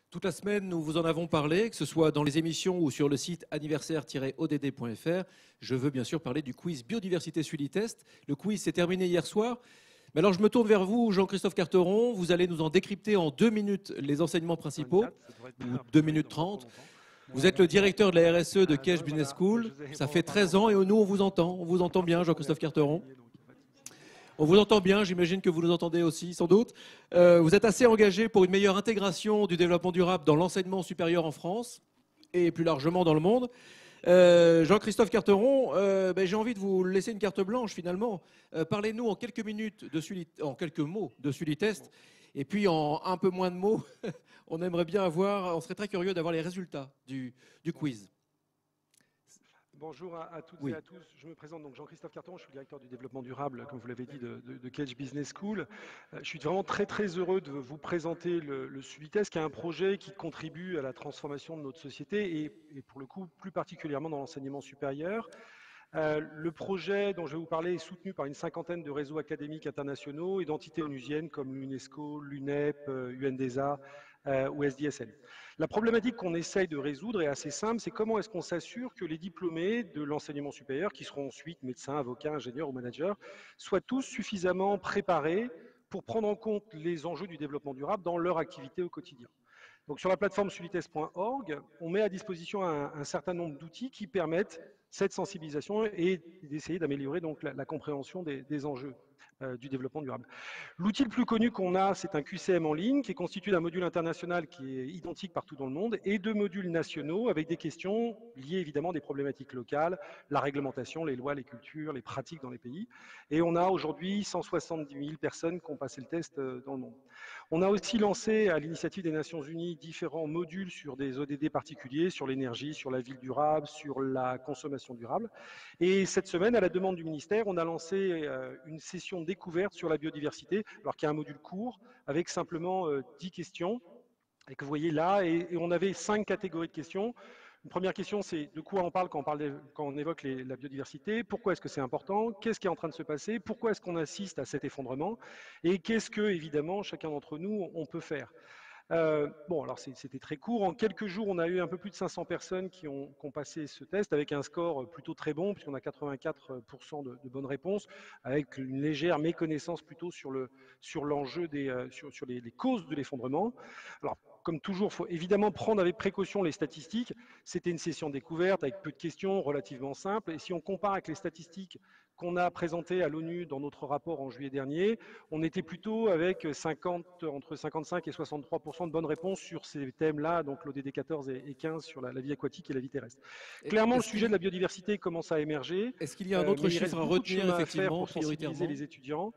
Toute la semaine, nous vous en avons parlé, que ce soit dans les émissions ou sur le site anniversaire-odd.fr. Je veux bien sûr parler du quiz Biodiversité Sully-Test. Le quiz s'est terminé hier soir. Mais alors je me tourne vers vous, Jean-Christophe Carteron. Vous allez nous en décrypter en 2 minutes les enseignements principaux, ou 2 minutes 30. Vous êtes le directeur de la RSE de Cache Business School. Ça fait 13 ans et nous, on vous entend. On vous entend bien, Jean-Christophe Carteron. On vous entend bien, j'imagine que vous nous entendez aussi, sans doute. Vous êtes assez engagé pour une meilleure intégration du développement durable dans l'enseignement supérieur en France et plus largement dans le monde. Jean-Christophe Carteron, j'ai envie de vous laisser une carte blanche finalement. Parlez-nous en quelques minutes, en quelques mots de Sully-Test. Et puis en un peu moins de mots, on serait très curieux d'avoir les résultats du quiz. Bonjour à toutes et à tous. Je me présente donc Jean-Christophe Carteron, je suis le directeur du développement durable, comme vous l'avez dit, de Cache Business School. Je suis vraiment très heureux de vous présenter le Sully-Test, qui est un projet qui contribue à la transformation de notre société et pour le coup plus particulièrement dans l'enseignement supérieur. Le projet dont je vais vous parler est soutenu par une cinquantaine de réseaux académiques internationaux et d'entités onusiennes comme l'UNESCO, l'UNEP, UNDESA ou SDSN. La problématique qu'on essaye de résoudre est assez simple, c'est comment est-ce qu'on s'assure que les diplômés de l'enseignement supérieur, qui seront ensuite médecins, avocats, ingénieurs ou managers, soient tous suffisamment préparés pour prendre en compte les enjeux du développement durable dans leur activité au quotidien. Donc sur la plateforme sullytest.org, on met à disposition un certain nombre d'outils qui permettent cette sensibilisation et d'essayer d'améliorer donc la compréhension des enjeux du développement durable. L'outil le plus connu qu'on a, c'est un QCM en ligne qui est constitué d'un module international qui est identique partout dans le monde et de modules nationaux avec des questions liées évidemment à des problématiques locales, la réglementation, les lois, les cultures, les pratiques dans les pays. Et on a aujourd'hui 170 000 personnes qui ont passé le test dans le monde. On a aussi lancé à l'initiative des Nations Unies différents modules sur des ODD particuliers, sur l'énergie, sur la ville durable, sur la consommation durable. Et cette semaine, à la demande du ministère, on a lancé une session découverte sur la biodiversité, alors qu'il y a un module court avec simplement 10 questions et que vous voyez là, et on avait 5 catégories de questions. Une première question, c'est de quoi on parle quand on évoque la biodiversité, pourquoi est-ce que c'est important, qu'est-ce qui est en train de se passer, pourquoi est-ce qu'on assiste à cet effondrement, et qu'est-ce que, évidemment, chacun d'entre nous, on peut faire. Bon, alors c'était très court. En quelques jours, on a eu un peu plus de 500 personnes qui ont passé ce test avec un score plutôt très bon, puisqu'on a 84% de bonnes réponses, avec une légère méconnaissance plutôt sur l'enjeu sur les causes de l'effondrement. Alors, comme toujours, il faut évidemment prendre avec précaution les statistiques. C'était une session découverte avec peu de questions, relativement simple. Et si on compare avec les statistiques qu'on a présentées à l'ONU dans notre rapport en juillet dernier, on était plutôt avec entre 55 et 63% de bonnes réponses sur ces thèmes-là, donc l'ODD 14 et 15 sur la vie aquatique et la vie terrestre. Clairement, le sujet de la biodiversité commence à émerger. Est-ce qu'il y a un autre chiffre à retenir, effectivement, pour sensibiliser prioritairement les étudiants.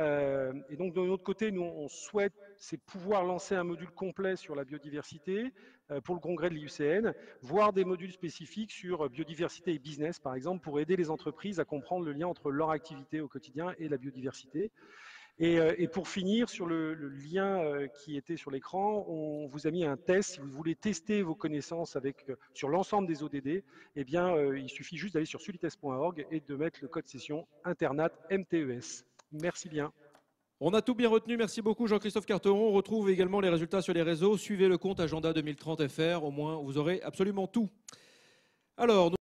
Et donc, de notre côté, nous, on souhaite pouvoir lancer un module complet sur la biodiversité pour le congrès de l'IUCN, voire des modules spécifiques sur biodiversité et business, par exemple, pour aider les entreprises à comprendre le lien entre leur activité au quotidien et la biodiversité. Et pour finir, sur le lien qui était sur l'écran, on vous a mis un test. Si vous voulez tester vos connaissances sur l'ensemble des ODD, eh bien, il suffit juste d'aller sur sullytest.org et de mettre le code session internat MTES. Merci bien. On a tout bien retenu, merci beaucoup Jean-Christophe Carteron. On retrouve également les résultats sur les réseaux. Suivez le compte Agenda 2030 FR, au moins vous aurez absolument tout. Alors,